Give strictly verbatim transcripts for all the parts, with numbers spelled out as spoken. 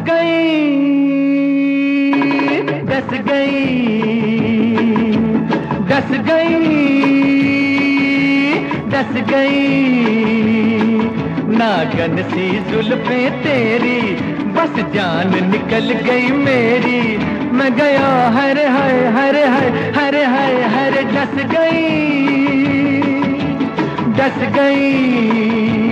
गई, डस गई, डस गई, डस गई। नागन सी जुल्फें तेरी, बस जान निकल गई मेरी। मैं गया हर हर हर हर हर हर हर डस गई, डस गई।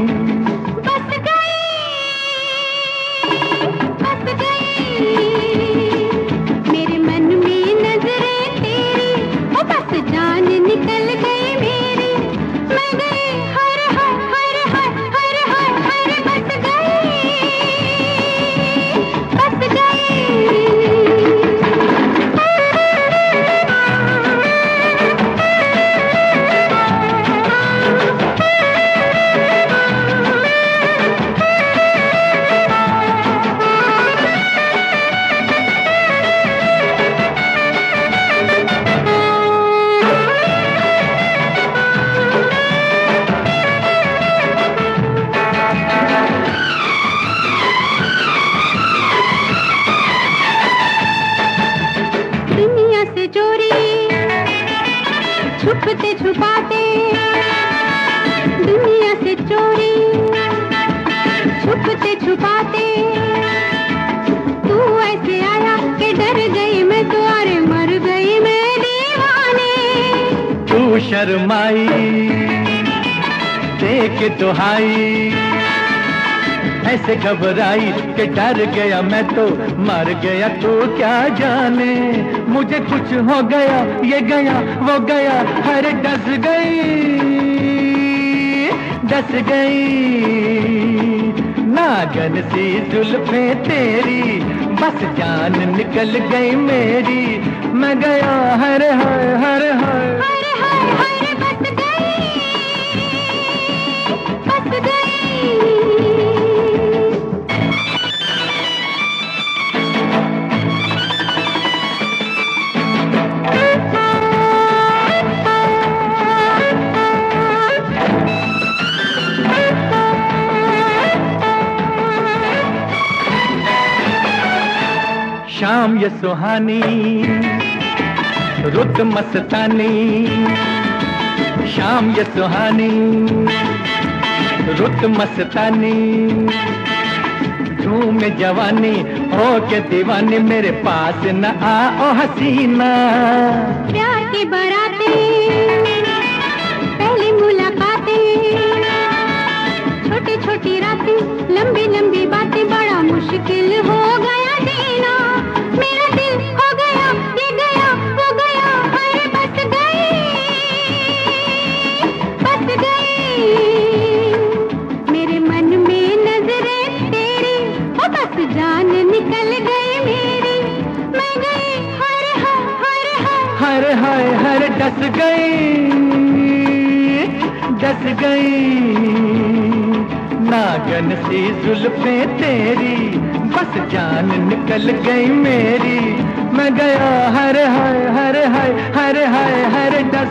छुपते छुपाते दुनिया से चोरी, छुपते छुपाते तू ऐसे आया कि डर गई मैं तो, अरे मर गई मैं दीवाने। तू शर्माई देख दुहाई, ऐसे घबराई कि डर गया मैं तो मर गया। तू क्या जाने मुझे कुछ हो गया, ये गया वो गया, हर डस गई, डस गई। नागन सी जुल्फें तेरी, बस जान निकल गई मेरी। मैं गया हर हर हर हर शाम ये सुहानी, रुत मस्तानी। शाम ये सुहानी, रुत मस्तानी। झूम जवानी हो के दीवानी, मेरे पास न आओ हसीना। प्यार की बारातें, पहली मुलाकातें, छोटी छोटी रातें, लंबी लंबी बातें, बड़ा मुश्किल हो गया जीना। मेरा दिल हो गया, ये गया वो गया, अरे बस गई, बस गई। मेरे मन में नजरें तेरी, ओ बस जान निकल गई मेरी। मैं गई हर हर हर हर हर हर डस गई, डस गई। नागन सी जुल्फें तेरी, बस जान निकल गई मेरी। मैं गया हर हर हर हर हर हर हर डस